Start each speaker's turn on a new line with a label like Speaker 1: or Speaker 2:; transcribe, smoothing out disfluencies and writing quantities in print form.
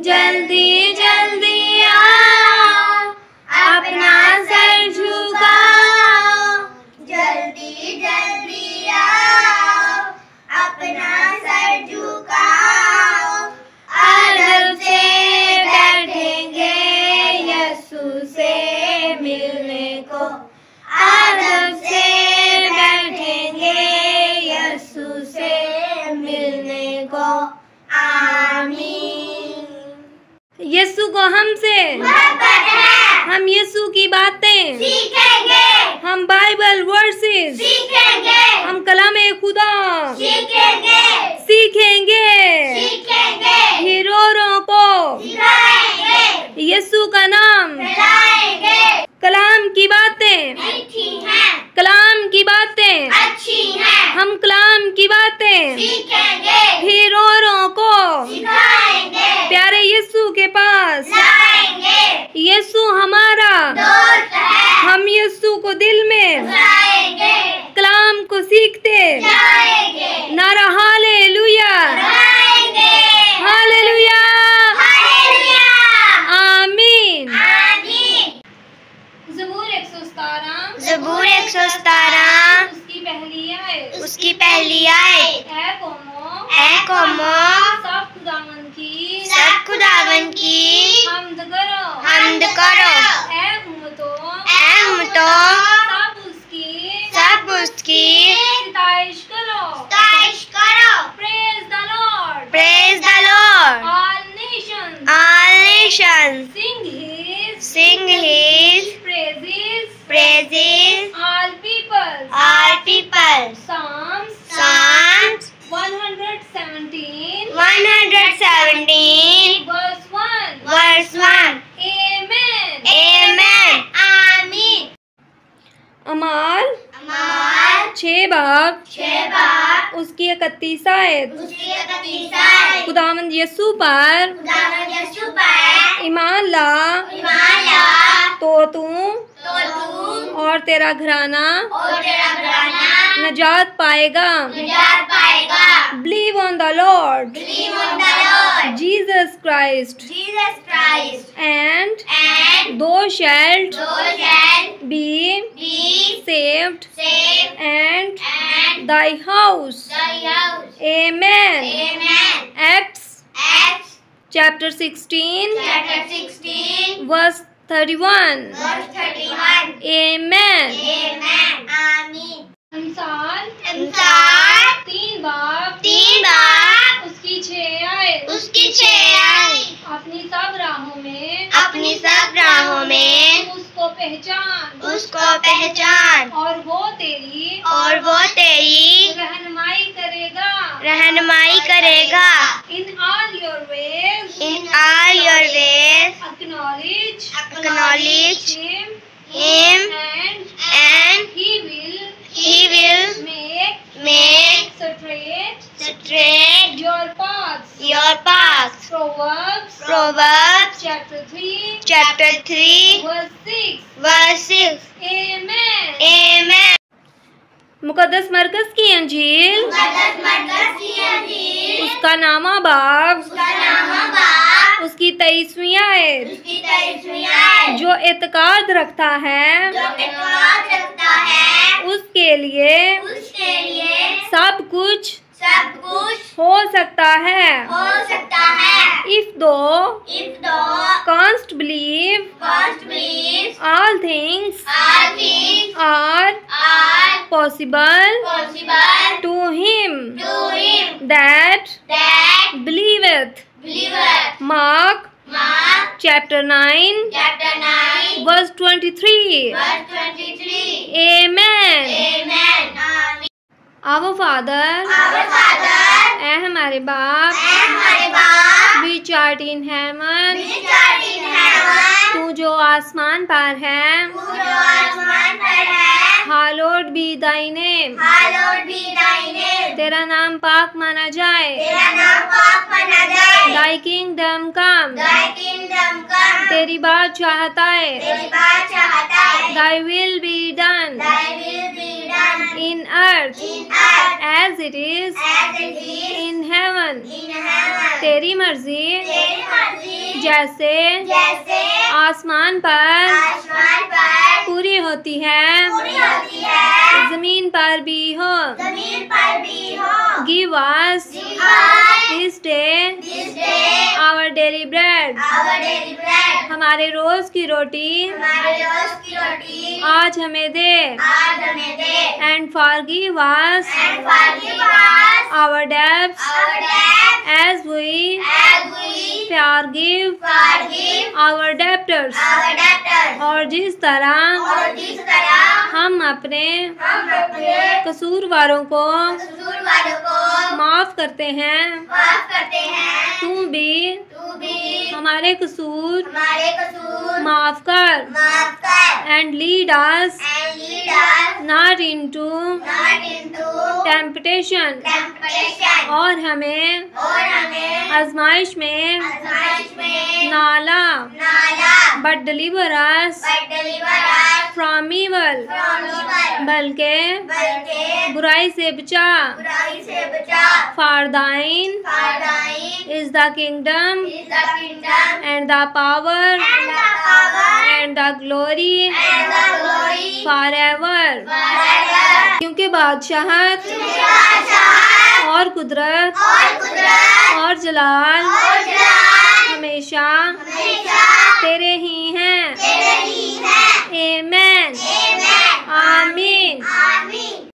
Speaker 1: जल्दी जल्दी आओ, अपना सर झुकाओ। जल्दी जल्दी आओ, अपना सर झुकाओ। अदब से बैठेंगे यीशु से मिलने को। अदब से बैठेंगे यीशु से मिलने को। आमीन। यीशु को हमसे मोहब्बत है। हम यीशु की बातें सीखेंगे। हम बाइबल वर्सेस सीखेंगे। हम कलामे खुदा सीखेंगे। हीरोरों को सिखाएंगे। यीशु का नाम फैलाएंगे। कलाम की बातें मीठी हैं। कलाम की बातें अच्छी हैं। हम कलाम की बातें सीखेंगे। हीरोरों को सिखाएंगे। प्यारे यीशु के पास लाएंगे। यीशु हमारा दोस्त है। हम यीशु को दिल में लाएंगे। कलाम को सीखते जाएंगे। नारा हालेलुया, हालेलुया, आमीन। ज़बूर 117
Speaker 2: उसकी पहली आयत ऐ कौमों सब खुदावंद की हम्द करो। ऐ उम्मतों सब उसकी
Speaker 1: सताइश करो।
Speaker 2: Praise the Lord.
Speaker 1: All nations
Speaker 2: Sing his praises.
Speaker 1: All people. Psalms 117 verse 1.
Speaker 2: Amen.
Speaker 1: अमाल 6 बाब उसकी 31 आयत। खुदावंद यीशु पर ईमान ला तो तू और तेरा घराना नजात पाएगा। Believe on the Lord Jesus Christ and thou shalt be saved and thy house. Amen. Acts chapter 16 verse 31. Amen. अंसाल 3 बाब उसकी 6 आयत। अपनी सब राहों में उसको पहचान और वो तेरी रहनुमाई करेगा। In all your ways acknowledge him and he will make straight your paths. Proverbs chapter 3 verse 6. Amen. मुकद्दस मरकज की अंजील उसका नामा बाब उसकी 23वीं आयत। जो एतकाद रखता है उसके लिए सब कुछ हो सकता है। If thou canst believe all things are possible to him that believeth. Mark chapter 9 verse 23. Amen. Our Father, ऐ हमारे बाप, which art in heaven, तू जो आसमान पर है, hallowed be thy name, तेरा नाम पाक माना जाए। Thy kingdom come, तेरी बात चाहता है। Thy will be done in earth
Speaker 2: in earth
Speaker 1: as it is
Speaker 2: as it is
Speaker 1: in heaven.
Speaker 2: in heaven.
Speaker 1: तेरी मर्जी
Speaker 2: तेरी मर्जी
Speaker 1: जैसे
Speaker 2: जैसे
Speaker 1: आसमान पर
Speaker 2: आसमान पर
Speaker 1: पूरी होती है
Speaker 2: पूरी होती है
Speaker 1: जमीन पर भी हो.
Speaker 2: जमीन पर भी हो.
Speaker 1: Give us
Speaker 2: Give us
Speaker 1: this day
Speaker 2: this day
Speaker 1: our daily bread.
Speaker 2: our daily bread.
Speaker 1: हमारे रोज की रोटी
Speaker 2: हमारे रोज की रोटी
Speaker 1: आज हमें दे.
Speaker 2: आज हमें दे.
Speaker 1: And forgive us
Speaker 2: And forgive us
Speaker 1: our debts
Speaker 2: our debts
Speaker 1: as we
Speaker 2: as we
Speaker 1: forgive
Speaker 2: forgive
Speaker 1: our debtors.
Speaker 2: our debtors.
Speaker 1: और जिस तरह
Speaker 2: और जिस तरह
Speaker 1: हम अपने
Speaker 2: हम अपने
Speaker 1: कसूरवारों को
Speaker 2: कसूरवारों को
Speaker 1: माफ करते हैं
Speaker 2: माफ करते हैं.
Speaker 1: तू भी
Speaker 2: तू भी
Speaker 1: हमारे कसूर
Speaker 2: हमारे कसूर
Speaker 1: माफ कर.
Speaker 2: माफ कर.
Speaker 1: And lead us
Speaker 2: And lead us
Speaker 1: not into
Speaker 2: not into
Speaker 1: temptation.
Speaker 2: temptation.
Speaker 1: और हमें
Speaker 2: और हमें
Speaker 1: आजमाइश में
Speaker 2: आजमाइश में
Speaker 1: नाला
Speaker 2: नाला
Speaker 1: but deliver us
Speaker 2: but deliver us
Speaker 1: from evil.
Speaker 2: from evil.
Speaker 1: बल्कि
Speaker 2: बल्कि
Speaker 1: बुराई से बचा.
Speaker 2: बुराई से बचा.
Speaker 1: For thine
Speaker 2: For thine
Speaker 1: is the kingdom
Speaker 2: is the kingdom
Speaker 1: and the power
Speaker 2: and the power
Speaker 1: and the glory
Speaker 2: and the glory
Speaker 1: forever.
Speaker 2: forever.
Speaker 1: क्योंकि बादशाहत
Speaker 2: बादशाहत
Speaker 1: और कुदरत
Speaker 2: और कुदरत
Speaker 1: और जलाल
Speaker 2: और जलाल
Speaker 1: हमेशा
Speaker 2: हमेशा
Speaker 1: तेरे ही हैं.
Speaker 2: तेरे ही है.
Speaker 1: Amen.